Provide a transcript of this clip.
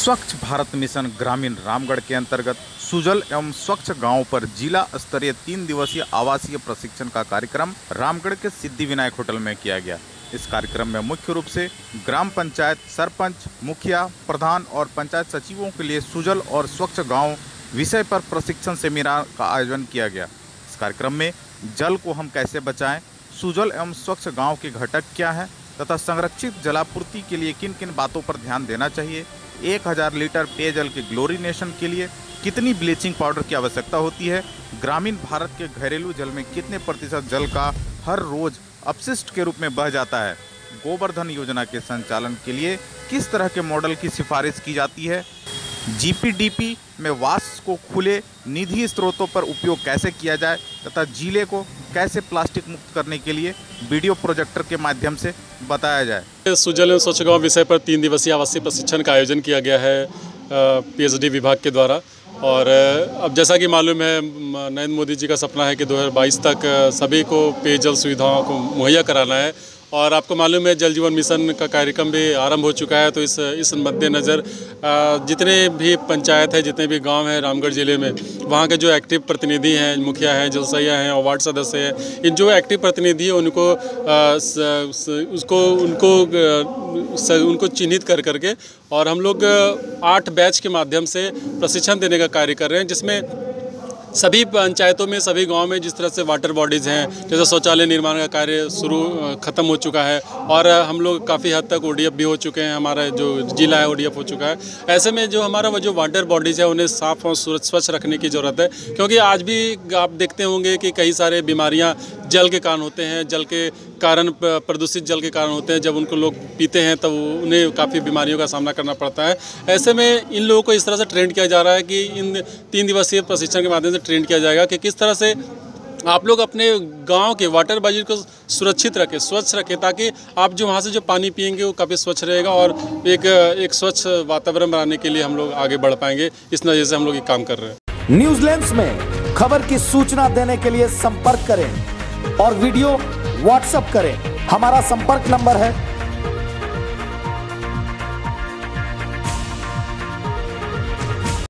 स्वच्छ भारत मिशन ग्रामीण रामगढ़ के अंतर्गत सुजल एवं स्वच्छ गांव पर जिला स्तरीय 3 दिवसीय आवासीय प्रशिक्षण का कार्यक्रम रामगढ़ के सिद्धि विनायक होटल में किया गया। इस कार्यक्रम में मुख्य रूप से ग्राम पंचायत, सरपंच, मुखिया, प्रधान और पंचायत सचिवों के लिए सुजल और स्वच्छ गांव विषय पर प्रशिक्षण सेमिनार का आयोजन किया गया। इस कार्यक्रम में जल को हम कैसे बचाएं, सुजल एवं स्वच्छ गांव के घटक क्या हैं तथा संरक्षित जलापूर्ति के लिए किन किन बातों पर ध्यान देना चाहिए, 1000 लीटर पेयजल के क्लोरीनेशन के लिए कितनी ब्लीचिंग पाउडर की आवश्यकता होती है, ग्रामीण भारत के घरेलू जल में कितने प्रतिशत जल का हर रोज अपशिष्ट के रूप में बह जाता है, गोवर्धन योजना के संचालन के लिए किस तरह के मॉडल की सिफारिश की जाती है, जीपीडीपी में वाष्प को खुले निधि स्रोतों पर उपयोग कैसे किया जाए तथा जिले को कैसे प्लास्टिक मुक्त करने के लिए वीडियो प्रोजेक्टर के माध्यम से बताया जाए। सुजल एवं स्वच्छ गांव विषय पर 3 दिवसीय आवासीय प्रशिक्षण का आयोजन किया गया है पीएचडी विभाग के द्वारा। और अब जैसा कि मालूम है, नरेंद्र मोदी जी का सपना है कि 2022 तक सभी को पेयजल सुविधाओं को मुहैया कराना है। और आपको मालूम है जल जीवन मिशन का कार्यक्रम भी आरंभ हो चुका है। तो इस मद्देनज़र जितने भी पंचायत है, जितने भी गांव हैं रामगढ़ ज़िले में, वहाँ के जो एक्टिव प्रतिनिधि हैं, मुखिया हैं, जलसैया हैं और वार्ड सदस्य हैं, इन जो एक्टिव प्रतिनिधि हैं उनको चिन्हित कर करके और हम लोग 8 बैच के माध्यम से प्रशिक्षण देने का कार्य कर रहे हैं, जिसमें सभी पंचायतों में, सभी गांव में जिस तरह से वाटर बॉडीज़ हैं, जैसे शौचालय निर्माण का कार्य ख़त्म हो चुका है और हम लोग काफ़ी हद तक ओडीएफ भी हो चुके हैं, हमारा जो जिला है ओडीएफ हो चुका है। ऐसे में जो हमारा वो जो वाटर बॉडीज़ है उन्हें साफ़ और स्वच्छ रखने की ज़रूरत है, क्योंकि आज भी आप देखते होंगे कि कई सारे बीमारियाँ जल के कारण होते हैं, जल के कारण, प्रदूषित जल के कारण होते हैं। जब उनको लोग पीते हैं तब उन्हें काफ़ी बीमारियों का सामना करना पड़ता है। ऐसे में इन लोगों को इस तरह से ट्रेंड किया जा रहा है कि इन 3 दिवसीय प्रशिक्षण के माध्यम से ट्रेंड किया जाएगा कि किस तरह से आप लोग अपने गांव के वाटर बॉडी को सुरक्षित रखें, स्वच्छ रखें, ताकि आप जो वहाँ से जो पानी पिएंगे वो काफ़ी स्वच्छ रहेगा और एक स्वच्छ वातावरण बनाने के लिए हम लोग आगे बढ़ पाएंगे। इस नज़र से हम लोग ये काम कर रहे हैं। न्यूज लेंस में खबर की सूचना देने के लिए संपर्क करें और वीडियो व्हाट्सएप करें। हमारा संपर्क नंबर है